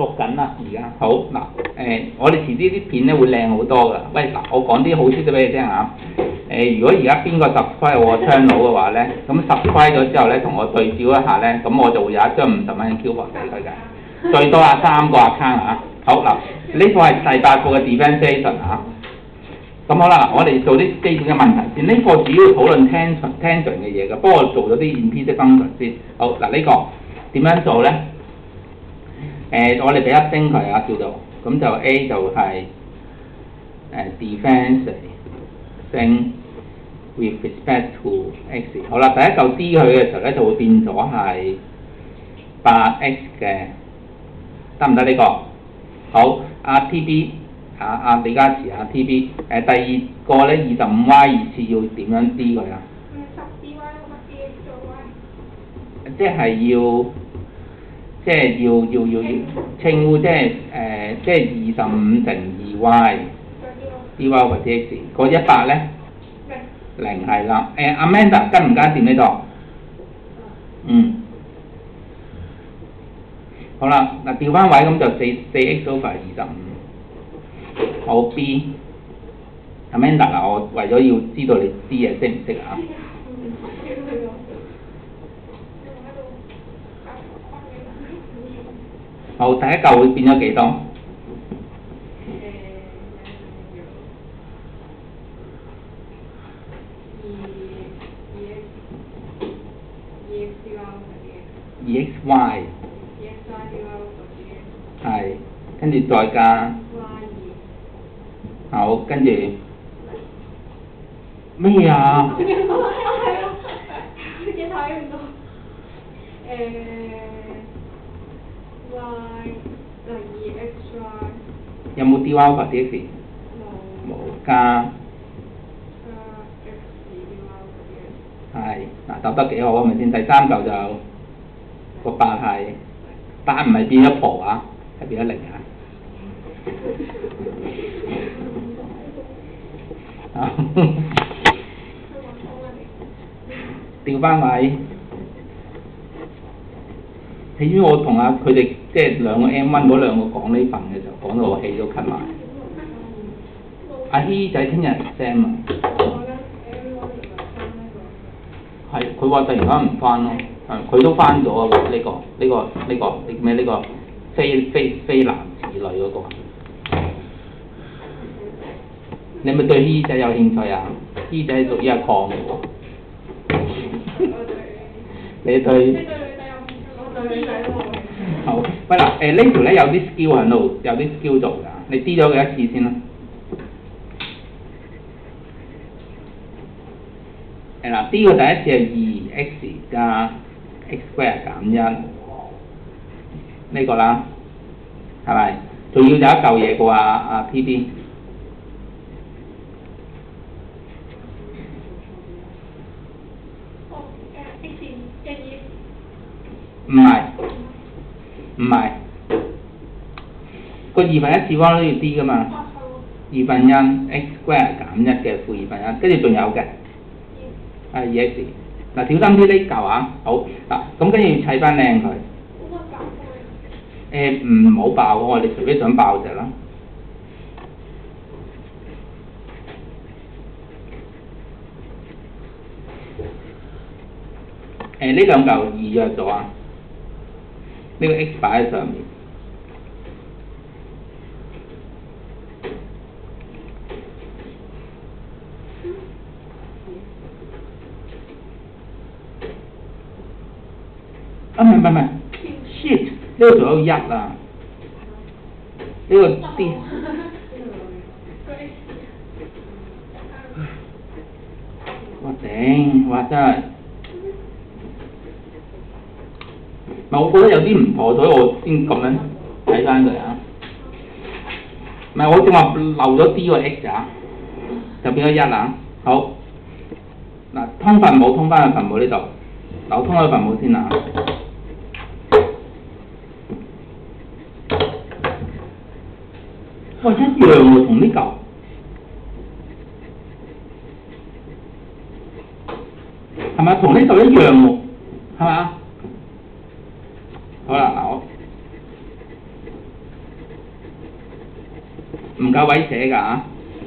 錄緊啦，而家好嗱我哋遲啲啲片咧會靚好多㗎。喂嗱，我講啲好消息俾你聽嚇。如果而家邊個 subscribe 我 channel 嘅話咧，咁 subscribe 咗之後咧，同我對照一下咧，咁我就會有一張50蚊嘅 coupon 俾佢嘅，最多3個 account 嚇。好嗱，呢個係第8課嘅 differentiation 嚇。咁好啦，我哋做啲基本嘅問題先。呢課主要討論 tension 嘅嘢嘅，不過我做咗啲 implicit function 先。好嗱，呢個點樣做咧？我哋俾一星佢啊，叫做咁就 A 就係differentiation with respect to x。好啦，第一嚿 D 佢嘅時候咧就會變咗係8x 嘅，得唔得呢個？好，TB。李嘉慈TB， 第二個咧25y 二次要點樣 D 佢啊？10dy 乜 D 做 y？ 即係要稱呼即係25乘 2y dy over dx， 個100咧0係啦。Amanda 跟唔跟掂呢度？好啦，嗱調翻位咁就4x over 25。好 B Amanda 嗱，我為咗要知道你啲嘢識唔識啊？好，第一嚿會變咗幾多？2xy 係，跟住再加。好，跟住咩啊？你睇唔到y 2xy 有冇 dy over dx？ 冇，加 x dy over dx 係嗱，答得幾好係咪先？第3嚿就個8係8唔係變咗婆啊，係變咗0啊。調翻位，你知我同佢哋即係兩個 M1 嗰兩個講呢份嘅時候，講到我氣都咳埋。阿希仔聽日 exam 啊，係佢話突然間唔翻咯，佢都翻咗啊！呢個咩呢個非男子女嗰個。你咪對希仔有興趣啊？希仔屬於阿礦嘅喎。你對？我對女仔喎。好，喂嗱，呢條咧有啲 skill 喺度，有啲 skill 做㗎。你 D 咗佢一次先啦。嗱 ，D 嘅第一次係2x加 x square 減1，呢個啦，係咪？仲要有一嚿嘢嘅喎，TB。唔係，個1/2次方都要 D 㗎嘛，1/2 x square 減1嘅負1/2，跟住仲有嘅，係 2x。嗱，小心啲呢嚿啊，好嗱，咁跟住要砌翻靚佢。唔好爆喎，你除非想爆隻啦。呢兩嚿易約咗啊！呢個 x 擺喺上面，唔係 shit， 呢個仲有1啊，呢個 D， 我頂，哇真係〜我覺得有啲唔妥，所以我先咁樣睇翻佢啊。唔係我正話漏咗 D 個 x 啊，就變咗1啊。好，嗱通分母通翻去分母呢度，嗱我通咗分母先啊。哇，一樣喎，同呢嚿。係咪同呢嚿一樣喎？係嘛？好啦，嗱我唔夠位寫㗎嚇。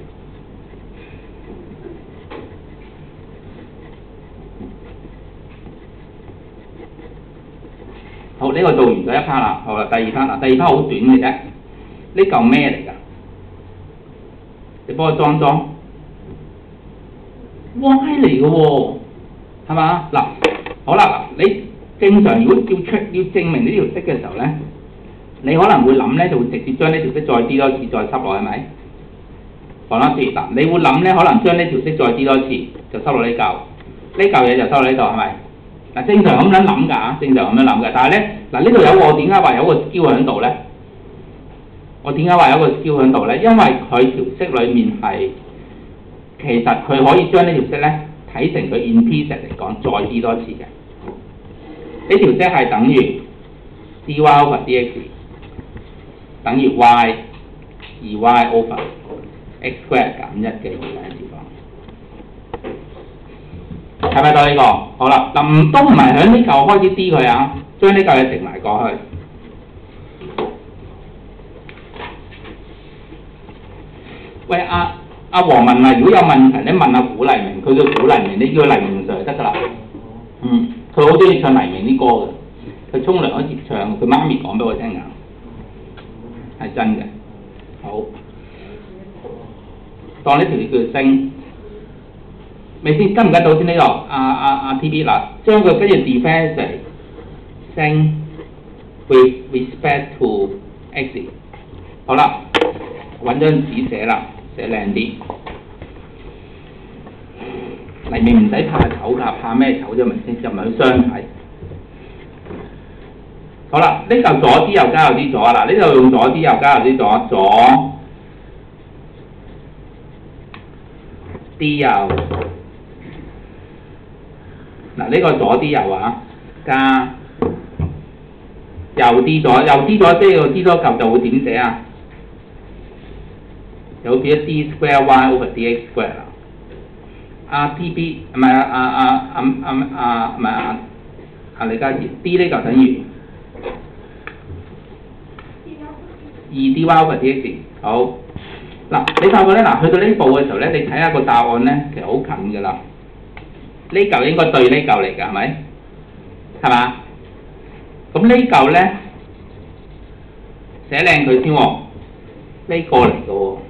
好，呢、個做完咗一 part 啦，好啦，第二 part 啦，第二 part 好短嘅啫。呢嚿咩嚟㗎？你幫我裝裝。Y 嚟嘅喎，係嘛？嗱，好啦，你正常如果要證明呢條式嘅時候咧，你可能會諗咧，就會直接將呢條式再 D 多次，再塞落係咪？講多次嗱，你會諗咧，可能將呢條式再 D 多次，就塞落呢嚿，呢嚿嘢就塞落呢度係咪？嗱，正常咁樣諗㗎，正常咁樣諗嘅。但係咧，嗱呢度有我點解話有個 skill 喺度咧？我點解話有個 skill 喺度咧？因為佢條式裡面係其實佢可以將呢條式咧睇成佢 implicit 嚟講再 D 多次嘅。呢條式係等於 dy over dx 等於 y 2y over x square 減1嘅2嘅次方。睇唔睇到呢個？好啦，嗱都唔係喺呢嚿開始 D 佢啊，將呢嚿嘢乘埋過去。喂，阿黃文啊，如果有問題咧，問阿古黎明，佢叫古黎明，你叫佢黎明 Sir 就得㗎啦。佢好中意唱黎明啲歌嘅，佢沖涼嗰時唱，佢媽咪講俾我聽㗎，係真嘅。好，當呢條叫升。未先跟唔跟到先呢度？阿 TB 嗱，將佢跟住 defensive 升 with respect to x。好啦，揾張紙寫啦，寫靚啲。黎明唔使怕醜㗎，怕咩醜啫？咪先，就唔係去相睇。好啦，呢嚿左啲右加右啲左啦，呢度用左啲右加右啲左啲右。嗱，呢個左啲右啊，加右啲左，右啲左即係個 D 多嚿就會點寫啊？就會變咗 D square y over dx square 啦。TB 唔係唔係李嘉怡 D 呢嚿等於2dy over dx。好，嗱你發覺咧，嗱去到呢步嘅時候咧，你睇下個答案咧，其實好近㗎啦。呢嚿應該對呢嚿嚟㗎，係咪？係嘛？咁呢嚿咧寫靚佢先喎，呢個嚟㗎喎。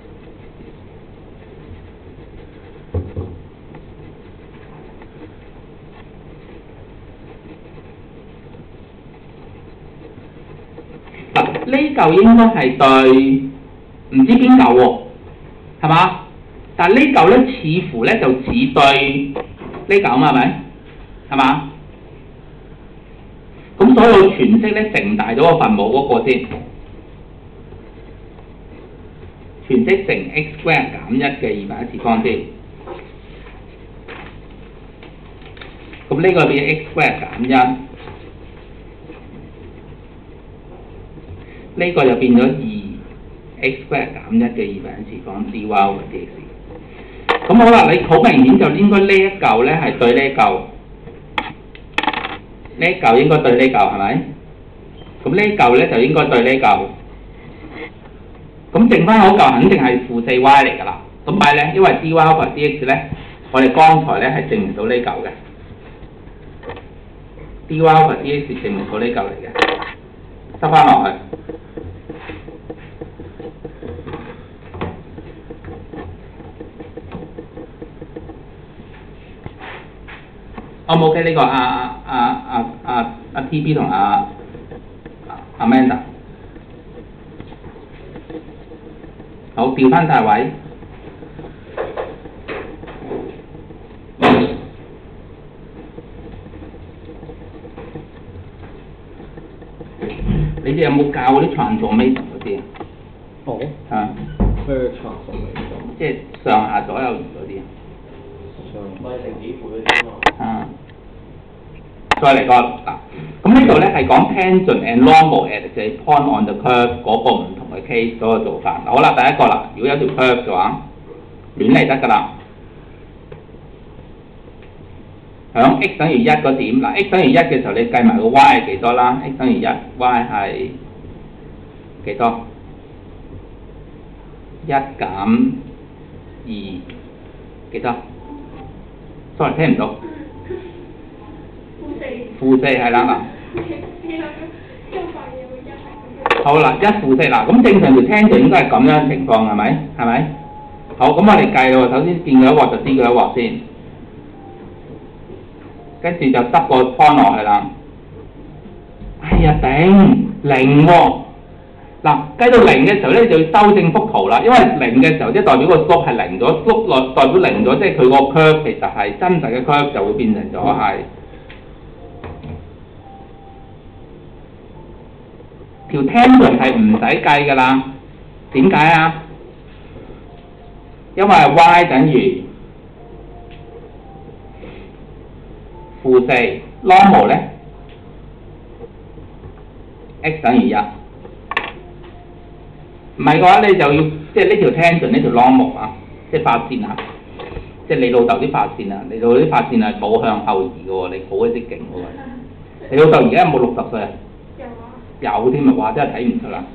呢嚿應該係對唔知邊嚿喎，係嘛？但係呢嚿咧似乎咧就似對呢嚿啊嘛，係咪？係嘛？咁所以我全式咧乘大咗個分母嗰個先，全式乘 x square 減1嘅200次方先。咁呢個變 x square 減1。呢個就變咗2x square 減1嘅200次方 dy over dx。咁好啦，你好明顯就應該呢一嚿咧係對呢一嚿，呢一嚿應該對呢嚿係咪？咁呢嚿咧就應該對呢嚿。咁剩翻嗰嚿肯定係負4y嚟㗎啦。咁咪咧，因為 dy over dx 咧，我哋剛才咧係證明到呢嚿嘅。dy over dx 證明到呢嚿嚟嘅，塞翻落去。O 唔 OK 呢個TB 同Amanda， 好調翻晒位。你哋有冇教嗰啲 transformation 嗰啲啊？ 哦。 啊。 咩 transformation？ 即係上下左右移嗰啲啊。 咪乘幾倍嗰啲嘛。 啊。再嚟個嗱，咁呢度咧係講 tangent and normal at the point on the curve 嗰個唔同嘅 case 嗰個做法。好啦，第一個啦，如果有條 curve 嘅話，亂嚟得㗎啦。響 x 等於1嗰點，嗱 x 等於1嘅時候，你計埋個 y 係幾多啦 ？x 等於1 ，y 係幾多？ 1減2幾多 ？sorry 聽唔到。負4係啦嗱。好啦，1負4嗱，咁正常條聽就應該係咁樣情況係咪？係咪？好，咁我哋計咯，首先見佢一鑊就知佢一鑊先，跟住就執個 point 落去啦。哎呀頂0喎！嗱，計到0嘅時候咧就要修正幅圖啦，因為0嘅時候即係代表個 slope 係0咗 ，slope 落代表0咗，即係佢個 curve 其實係真實嘅 curve 就會變成咗係條 tangent 係唔使計㗎啦。點解啊？因為 y 等於負4 normal 咧 x 等於1。唔係嘅話，你就要即係呢條 tangent 呢條 normal 啊，即係發線啊，即係你老豆啲發線啊，你老豆啲發線係倒向後移嘅喎，你好鬼識勁喎！你老豆而家有冇60歲啊？有啊。有添啊！哇，真係睇唔出啦。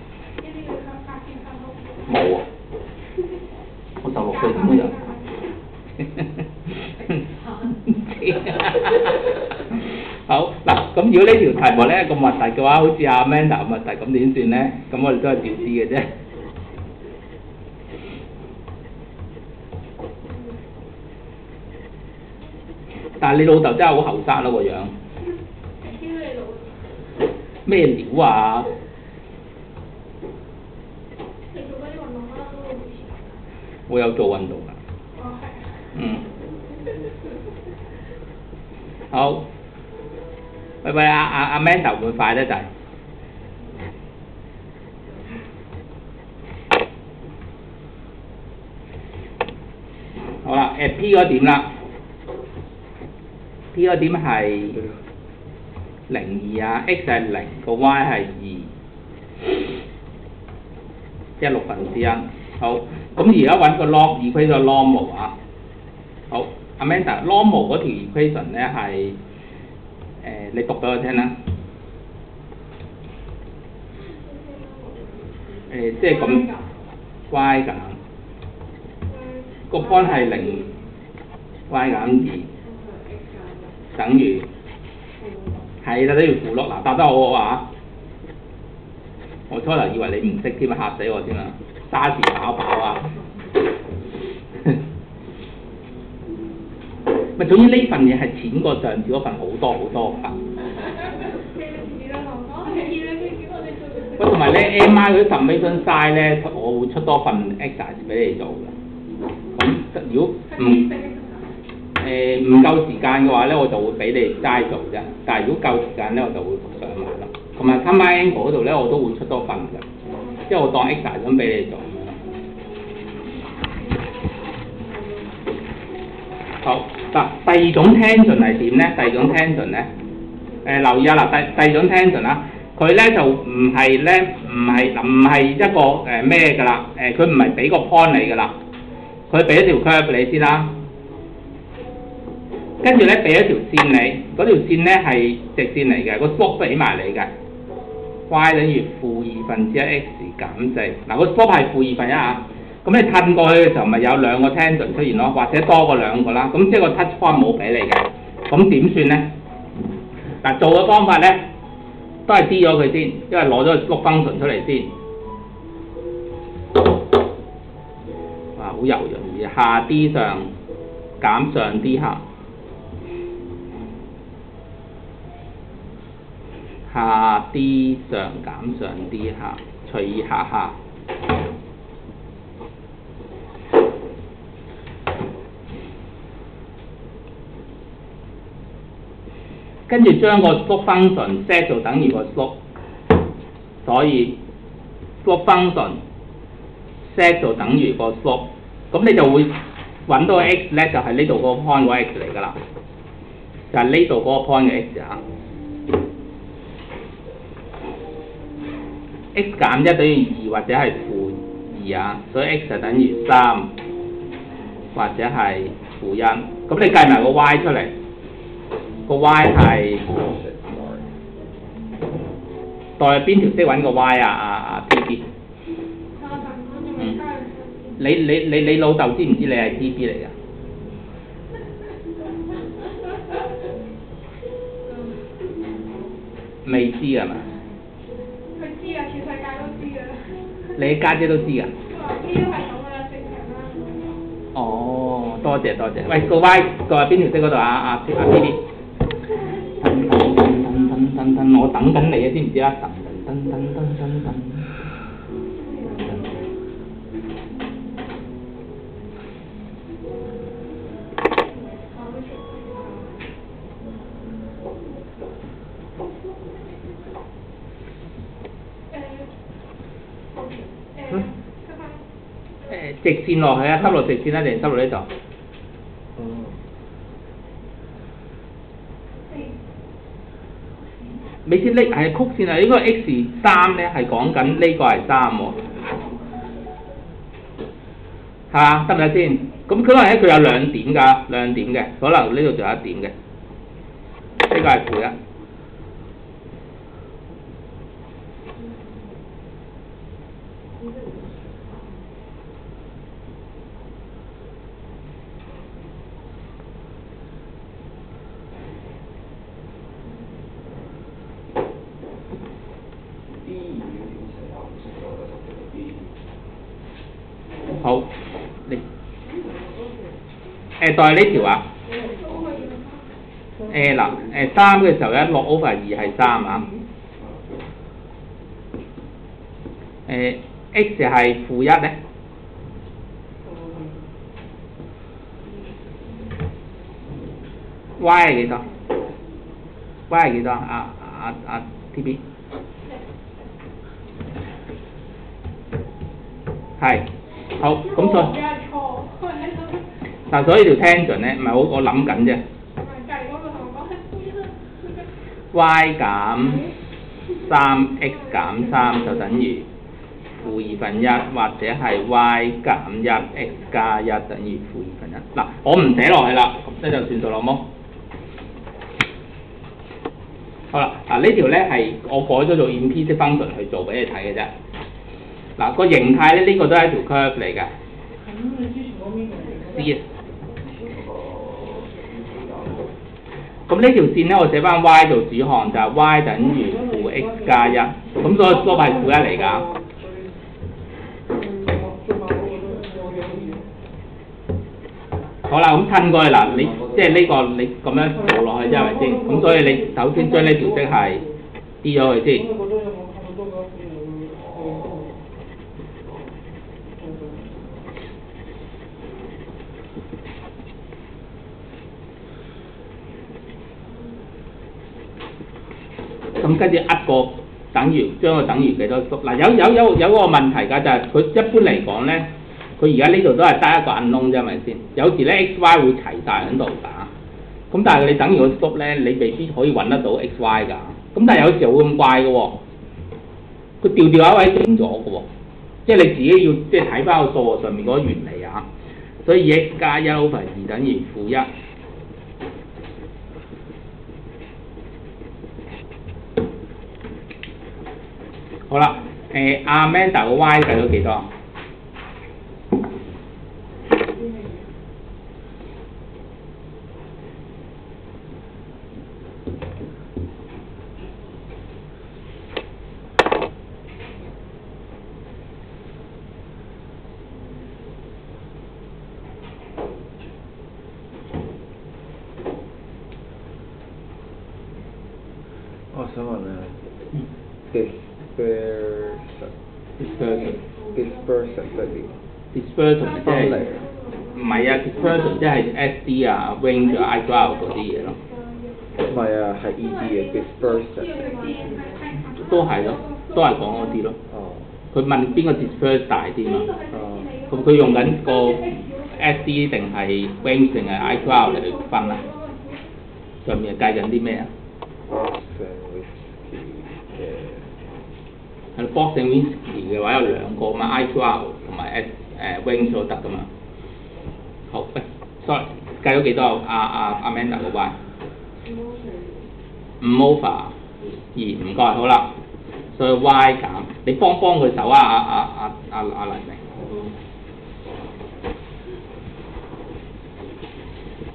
冇啊！我16歲點會有？好嗱，咁如果呢條題目咧咁核突嘅話，好似阿 Amanda 咁核突，咁點算咧？咁我哋都係照知嘅啫。但係你老豆真係好後生咯個樣。咩料啊？我有做運動㗎。嗯。好。喂，阿 Amanda 會快得滯。好啦，P 嗰點啦。P 嗰點係02啊 ，x 係0，個 y 係2，即係1/6。好，咁而家揾個 equation normal 啊。好 ，Amanda normal 嗰條 equation 咧係你讀俾我聽啦。即係咁 y 減個 point 係0，y 減2等於係啦，都要負咯。嗱，答得好好啊！我初頭以為你唔識添啊，嚇死我添啊！沙士飽飽啊！咪總之呢份嘢係淺過上次嗰份好多好多㗎。喂，同埋咧 MI 嗰啲 submission size 咧，我會出多份 exercise 俾你做嘅。咁如果唔夠時間嘅話咧，我就會俾你齋做啫。但係如果夠時間咧，我就會上埋咯。同埋 time angle 嗰度咧，我都會出多份嘅，即係我當 exercise 咁俾你做。好嗱，第二種 tangent 係點咧？第二種 tangent 咧，留意下嗱，第二種 tangent 啦，佢咧就唔係一個咩㗎啦，佢唔係俾個 point 你㗎啦，佢俾一條 curve 你先啦，跟住咧俾一條線你，嗰條線咧係直線嚟嘅，個 slope 俾埋你嘅 ，y 等於-1/x 減4，嗱個 slope 係-2/1啊。咁你褪過去嘅時候，咪有兩個 tangent 出現咯，或者多過兩個啦。咁即係個 touch point 冇俾你嘅，咁點算咧？嗱，做嘅方法咧，都係 D 咗佢先，因為攞咗個 slope function 出嚟先。哇，好柔潤嘅，下 D 上減上 D 下，下 D 上減上 D 下，隨意下下。跟住將個 slope function set 做等於個 slope， 所以 slope function set 做等於個 slope， 咁你就會揾到個 x 咧，就係呢度嗰個 point 個 x 嚟㗎啦，就係呢度嗰個 point 嘅 x 啊。x 減1等於2或者係-2啊，所以 x 就等於3或者係-1。咁你計埋個 y 出嚟。個 y 係代邊條式揾個 y 啊？P P。 你老豆知唔知你係 TB 嚟㗎？未知係嘛？ 佢知啊，全世界都知㗎啦。 你家姐都知㗎？ 佢話呢都係咁㗎啦，正常啦。 哦，多謝多謝。喂，個 Y 個邊條色嗰度啊？BB。我等緊你啊，知唔知啊？噔。直線落去啊，濕落直線啦，定濕落呢度？你知呢係曲線啊？呢個 X3咧係講緊呢個係3喎，係嘛？得唔得先？咁佢可能咧佢有2點㗎，2點嘅，可能呢度仲有1點嘅，呢個係負1。好，你代呢條啊？嗱3嘅時候1落 over 2係3啊。X 係-1咧。Y 係幾多 ？Y 係幾多？TB 係。好，咁所以嗱，所以條 tangent 咧，唔係我諗緊啫。y 減3x 減3就等於-1/2，或者係 y 減1x 加1等於-2/1。嗱，我唔寫落去啦，咁咧就算數啦，好冇？好啦，嗱呢條咧係我改咗做 implicit function 去做俾你睇嘅啫。嗱個形態咧，呢個都係一條 curve 嚟嘅。C。咁呢條線咧，我寫翻 y 做主項，就係 y 等於-x 加1，咁所以 slope 係-1嚟㗎。好啦，咁褪過去嗱，你即係呢個你咁樣做落去啫，係咪先？咁所以你首先將呢條式係 D 咗佢先。咁跟住個等於將個等於幾多縮？嗱有個問題㗎，就係佢一般嚟講咧，佢而家呢度都係得一個 unknown啫，係咪先？有時咧 x y 會齊晒喺度㗎，咁但係你等於個縮咧，你未必可以揾得到 x y 㗎。咁但係有時候會咁怪嘅喎，佢調一位整咗嘅喎，即係你自己要即係睇翻個數學上面嗰個原理啊。所以 x 加1 over 2等於-1。好啦，阿 Amanda 個 y 計到幾多？ 我想問咧，dispersion 即係點 dispersion 即係唔係啊 ？dispersion 即係 SD 啊、range 啊、I12 嗰啲嘢咯。 唔係啊，係 ED 嘅 dispersion。 都係咯，都係講嗰啲咯。 哦。 佢問邊個 disperse 大啲嘛？ 哦。 咁佢用緊個 SD 定係 range 定係 I12 嚟分啊？上面計緊啲咩啊？係 Box and Whiskey 嘅話有兩個嘛 ，I12 同埋range 都得噶嘛。好，喂 ，sorry， 計咗幾多啊？Amanda 個 y 5 over 2，唔該，好啦。所以 y 減，你幫佢手啊！阿黎明。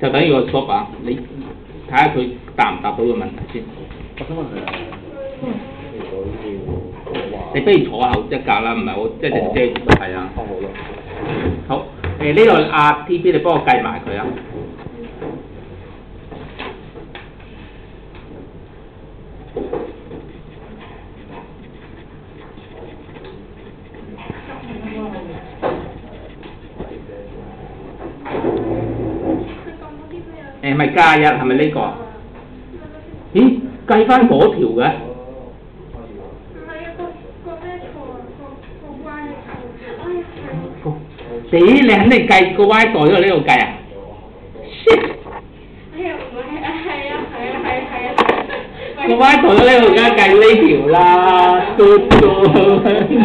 就等於個 slope 啊，你睇下佢答唔答到個問題先。 我想問佢如果要話， 你不如坐後一格啦，唔係我即係遮住係啊。 好啦。 好，呢度阿 TB 你幫我計埋佢啊。咪加一係咪呢個啊？咦，計翻嗰條嘅？ 唔係啊，個咩錯啊？個 Y 錯。哎呀，係。 你肯定計個 Y 代咗呢度計啊 ？shit！ 哎呀，唔係啊，係啊。 個 Y 代咗呢度，梗係計呢條啦，嘟嘟。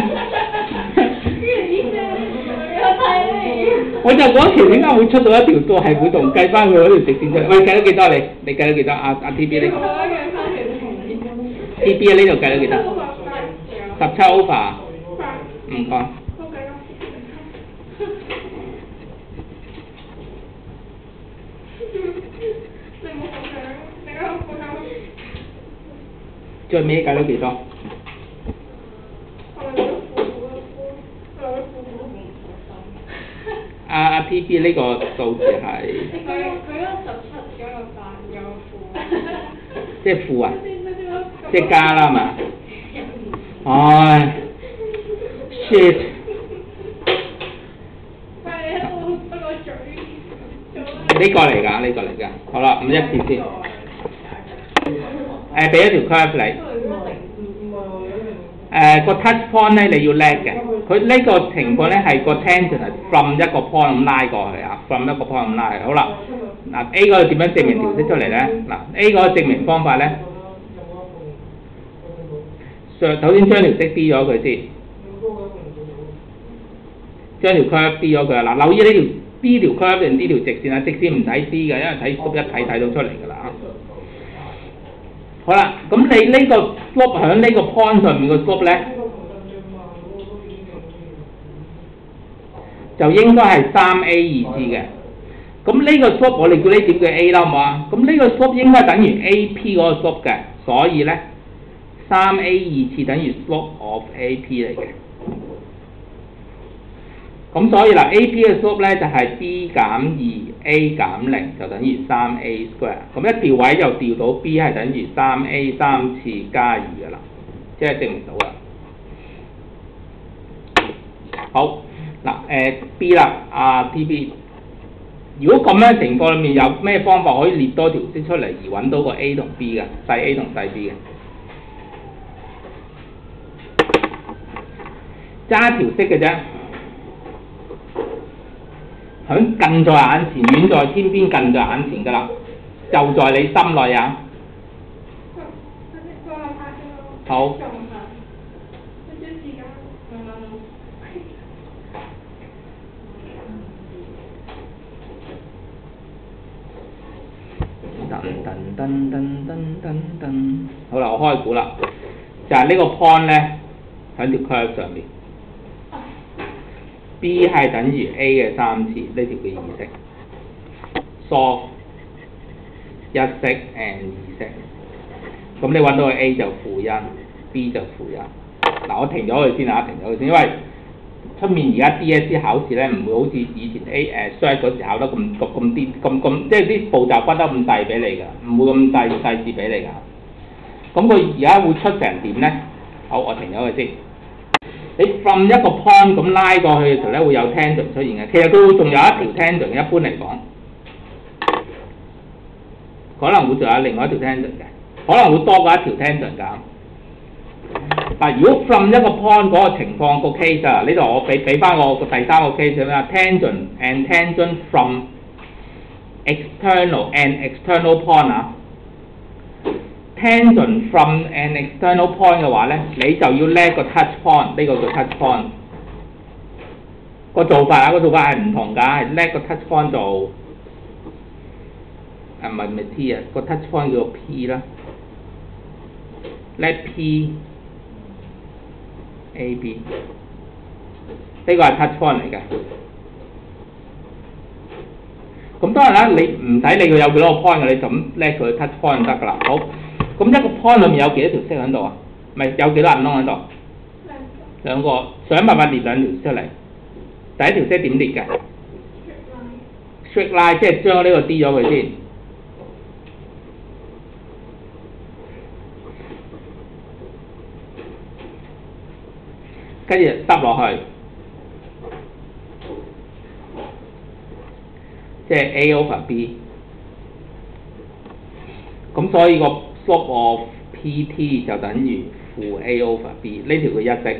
我就嗰條點解會出到一條數係會同計翻佢嗰條直線出嚟？喂，計咗幾多你？你計咗幾多？阿 TB 呢個 ？TB 呢度計咗幾多？17 over。唔該。最尾計咗幾多？阿 TB 呢個數字係， 佢嗰17有個8有個負， 即係負啊，即係加啦嘛。唉 ，shit！ 呢個嚟㗎，呢個嚟㗎。好啦，咁一次先。俾一條 curve 你。個 touch point 咧你要叻嘅，佢呢個情況咧係個 tangent 係 from 一個 point 咁拉過去啊 ，from 一個 point 咁拉去。好啦，嗱 A 嗰度點樣證明調式出嚟咧？嗱 A 嗰個證明方法咧，首先將條式 D 咗佢先，將條 curve D 咗佢啊！嗱，留意呢條 D 條 curve 定 D 條直線啊？直線唔睇 D 嘅，因為睇 slope 一睇到出嚟㗎啦。好啦，咁你呢個 slope 喺呢個 point 上面個 slope 咧，就應該係3A2嘅。咁呢個 slope 我哋叫呢點叫 A 啦，好唔好啊？咁呢個 slope 應該等於 AP 嗰個 slope 嘅，所以咧 3A2等於 slope of AP 嚟嘅。咁所以嗱 AP 嘅 slope 咧就係 B 減 2A 減0就等於 3A square。咁一調位就調到 B 係等於 3A 3次加2㗎啦，即係證明到啦。好，嗱B 啦，TB。如果咁樣情況裏面有咩方法可以列多條式出嚟而揾到個 A 同 B 嘅，細 A 同細 B 嘅？揸條式嘅啫。響近在眼前，遠在天邊，近在眼前㗎啦，就在你心裏啊！好。噔，好啦，我開估啦，就係呢個 point 咧，喺條 curve 上面。B 係等於 A 嘅3次，呢條嘅二式 ，solve 一式 and 二式，咁你揾到個 A 就負1 ，B 就負1。嗱，我停咗佢先啊，停咗佢先，因為出面而家 DSE 考試咧唔會好似以前 Cert 嗰時考得咁啲，即係啲步驟分得咁細俾你㗎，唔會咁細緻俾你㗎。咁佢而家會出成點咧？好，我停咗佢先。你 from 一個 point 咁拉過去嘅時候咧，會有 tangent 出現嘅。其實佢會仲有一條 tangent，一般嚟講，可能會仲有另外一條 tangent 嘅，可能會多過一條 tangent 㗎。嗱，如果 from 一個 point 嗰個情況個 case 啊，呢度我俾翻我個第三個 case 啦 ，tangent and tangent from external and external point 啊。tangent from an external point 嘅話咧，你就要叻個 touch point， 呢個叫 touch point。個做法係唔同㗎，係叻個 touch point 做，唔係 T 啊，個 touch point 叫做 P 啦，叻 P A B， 呢個係 touch point 嚟嘅。 咁當然啦，你唔使理佢有幾多個 point 嘅，你就咁叻佢 touch point 就得㗎啦。好，咁一個 point 裏面有幾多條色喺度啊？咪有幾多銀窿喺度？兩個，想辦法列兩條出嚟。第一條色點列嘅 ？straight line 即係將呢個 D 咗佢先。跟住耷落去，即係 A over B。咁所以個 slope of PT 就等於負 A over B， 呢條佢一式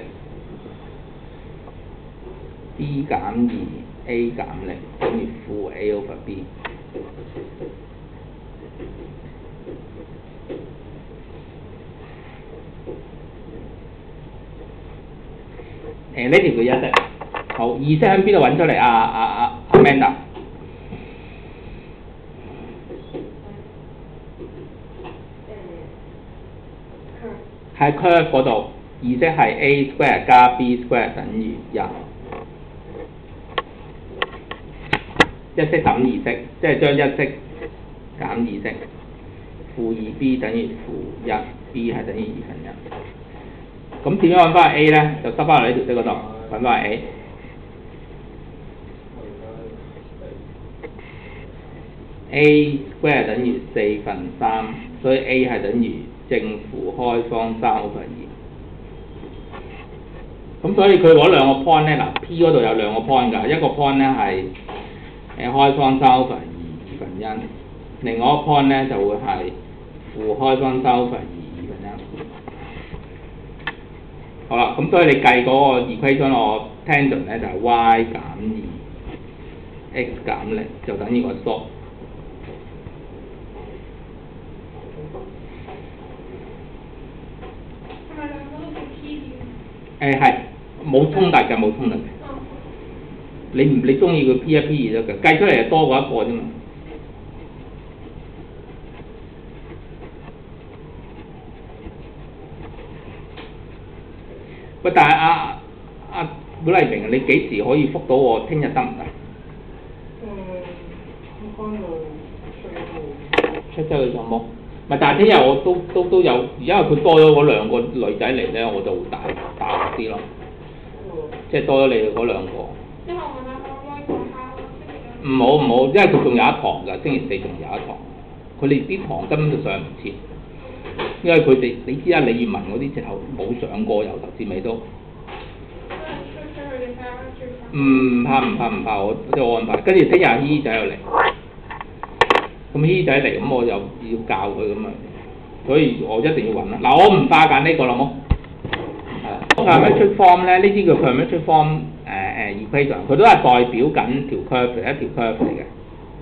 B 減2 A 減0等於負 A over B。呢條佢一式，好，二式喺邊度揾出嚟啊？Amanda？ 喺 curve 嗰度，二式係 A square 加 B square 等於1，一式等二式，即係將一式減二式，負 2B 等於負 1，B 係等於1/2。咁點樣揾翻 A 咧？就塞翻落呢條式嗰度，揾翻 A。A square 等於4/3，所以 A 係等於正負開方3/2。咁所以佢攞兩個 point 咧，嗱 P 嗰度有兩個 point 㗎，一個 point 咧係開方3/2，1/，另外一個 point 咧就會係負開方3/2，1/。好啦，咁所以你計嗰個 equation 個 tangent 咧就係 y 減2 x 減0就等於個 slope。 係咪兩個都叫 P 點？ 係冇衝突嘅，冇衝突嘅。你中意佢 P 1 P 2得嘅，計出嚟係多過一個啫嘛。喂，但係古麗萍，你幾時可以覆到我？聽日得唔得？ 我翻到出週去上網。咪但係聽日我都有，因為佢多咗嗰兩個女仔嚟咧，我就會大學啲咯。即係多咗你哋嗰兩個。 即係我問下可唔可以講下星期唔好，因為佢仲有一堂㗎，星期4仲有一堂。佢哋啲堂根本就上唔切，因為佢哋你知啦，李業文嗰啲直頭冇上過，由頭至尾都。唔怕，我即係安排。跟住聽日姨仔又嚟，咁姨仔嚟，咁我又要教佢咁啊，所以我一定要揾啦。嗱，我唔化揀呢個啦，好冇？Parametric form 咧，呢啲叫 parametric form equation， 佢都係代表緊條 curve 一條 curve 嚟嘅。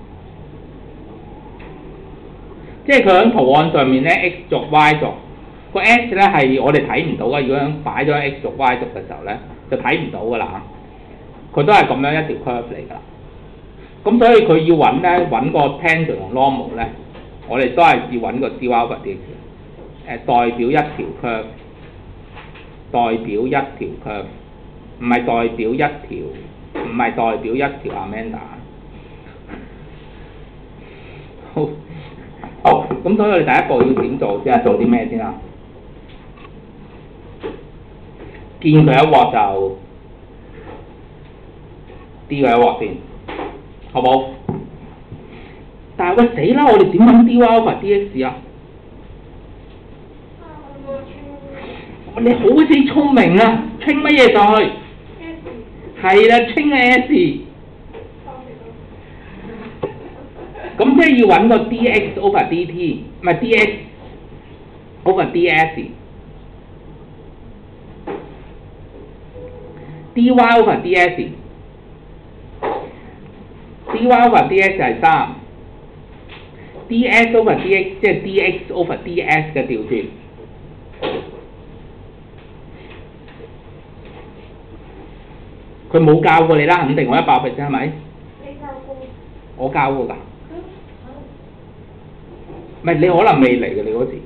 即係佢喺圖案上面咧 ，x 軸 y 軸，個 x 咧係我哋睇唔到嘅。如果擺咗喺 x 軸 y 軸嘅時候咧，就睇唔到㗎啦。佢都係咁樣一條 curve 嚟㗎啦。咁所以佢要揾個 tangent 同 normal 咧，我哋都係要揾個 d over dx， 代表一條 curve， 代表一條 curve， 唔係代表一條 Amanda。好，咁所以我哋第一步要點做先啊？做啲咩先啊？見佢一鑊就 D 佢一鑊先，好冇？但係喂死啦！我哋點揾 D over dx 啊？你好死聰明啊！傾乜嘢上去？係啦，傾 S。咁即係要揾個 dx over dt， 唔係 dx over ds，dy over ds，dy over ds 係3 ，ds over dx 即係 dx over ds 嘅調轉。佢冇教過你啦，肯定我100%係咪？ 你教過？ 我教過㗎。唔係你可能未嚟嘅，你嗰時。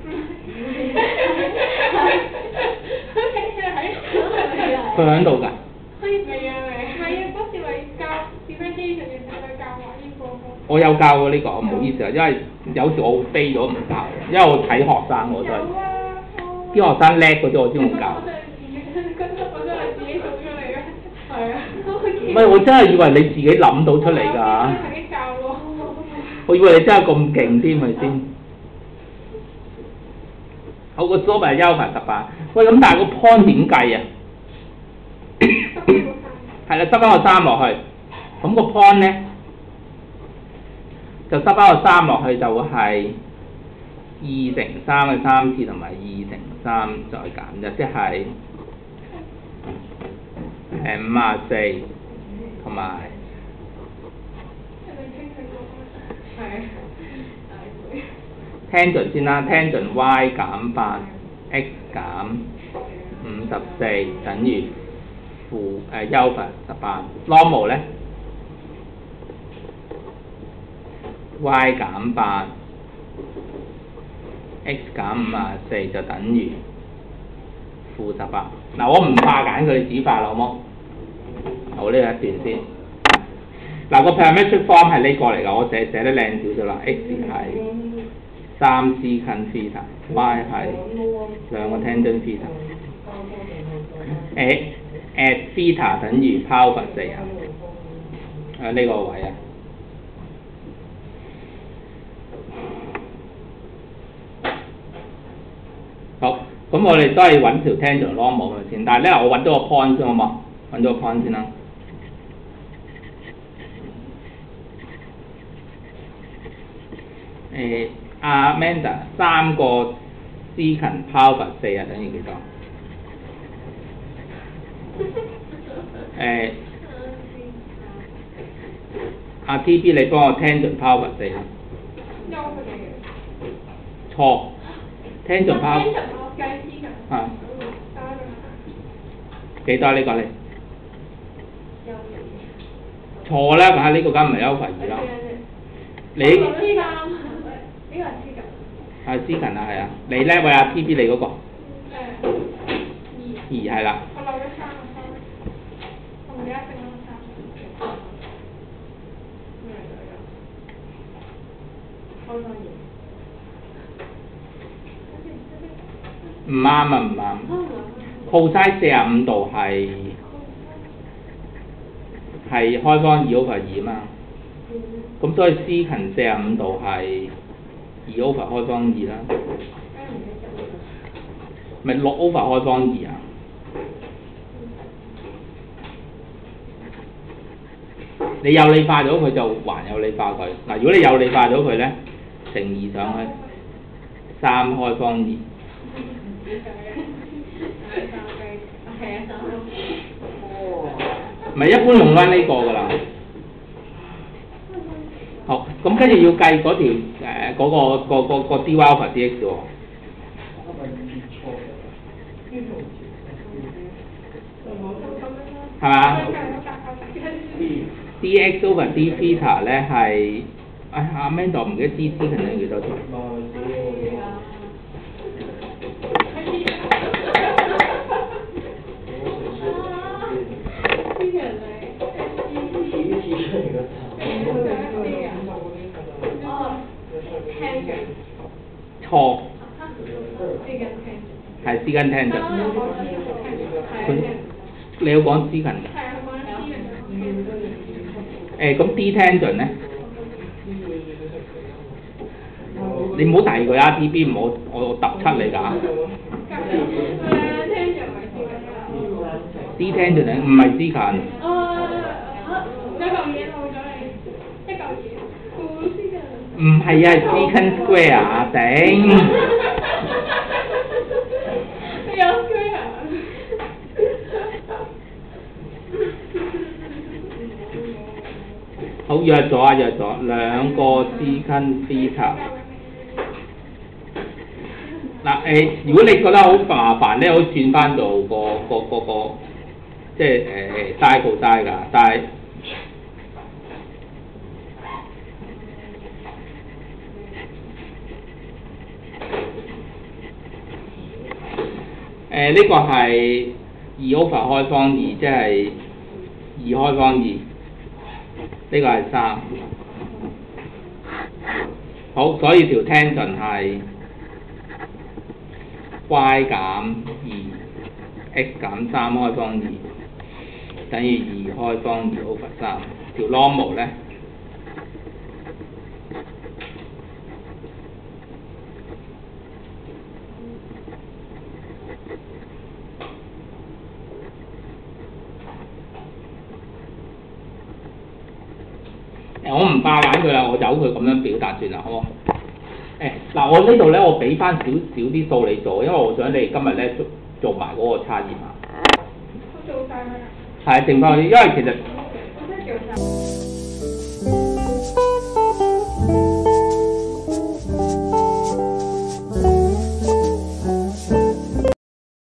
佢喺度㗎。 係啊，嗰時咪教 differentiation 嘅時候教畫呢個。 我有教過呢個，唔好意思啊，因為有時我會飛咗唔教，因為我睇學生我都係，啲學生叻嗰啲我先會教。 我真係自己做出嚟嘅，係啊。 唔係，我真係以為你自己諗到出嚟㗎。 自己教喎。 我以為你真係咁勁添，係咪先？好，個 slope 係優凡18。喂，咁但係個 point 點計啊？係啦，執翻個3落去，咁個 point 咧就執翻個3落去就會係2乘3嘅3次同埋2乘3再減1，即係54同埋。tangent 先啦 ，tangent y 減8 x 減54等於優凡18。normal 咧 y 減8 x 減54就等於-18。嗱，我唔怕揀佢哋指法啦，好冇？好，呢一段先。嗱，個 parametric form 係呢個嚟㗎，我寫得靚少少啦。x 係3 secant theta，y 係2個 tangent theta。at theta 等於 power 4啊，呢個位啊。好，咁我哋都係揾條 tangent normal 先，但係咧我揾咗個 point 先好嘛？揾咗個 point 先啦。阿 Amanda 3個 secant power 4啊，等於幾多？阿 TB 你幫我 tangent power 4啊？錯 ，tangent power 啊？幾多呢個你？錯啦，呢個梗唔係優凡2啦。你係secant啊，係啊，你咧喂阿 TB 你嗰個2係啦。我漏咗3個3，同你一定漏3。唔啱啊，唔啱。cosine 45度係開方2/2嘛，咁所以 secant 45度係2/開方2啦，咪6/開方2啊？你有理化咗佢就還有理化佢。嗱，如果你有理化咗佢咧，乘2上去3/開方2。咪一般用翻呢個㗎啦。好，咁跟住要計嗰條個 dy alpha dx 喎。係嘛 ？dx over d theta 咧係，阿 Amanda 唔記得 d secant 係幾多咗？錯，係 secant tangent。你要講 secant 㗎？咁 d tangent 咧？你唔好提佢啊 ！TB 唔好，我揼出你㗎。d tangent 唔係 secant。有嚿嘢漏咗你，一嚿嘢。唔係啊，係 secant square 啊！頂。你有 square 啊？好，約咗啊，約咗2個 secant theta。嗱如果你覺得好麻煩咧，可以轉翻做個即係嘥個嘥㗎，但係呢個係2/開方2，即係2/開方2，呢個係3。 好，所以條 tangent 係 y 減2 x 減3開方2等於2開方2 over 3。條 normal 咧，我唔化簡佢啦，我由佢咁樣表達算啦，好冇？嗱，我呢度咧，我俾翻少啲數你做，因為我想你今日咧做埋嗰個差異碼。 我做晒啦。 係，剩翻嗰啲，因為其實。 我真係做晒。